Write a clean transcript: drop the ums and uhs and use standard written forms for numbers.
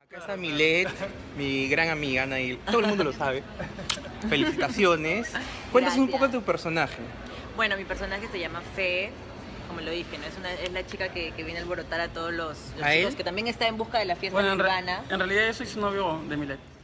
Acá está Milet, mi gran amiga Nail. Todo el mundo lo sabe. Felicitaciones. Cuéntanos un poco de tu personaje. Bueno, mi personaje se llama Fe, como lo dije, ¿no? Es la chica que viene a alborotar a todos los chicos, que también está en busca de la fiesta urbana. En realidad yo soy su novio de Milet.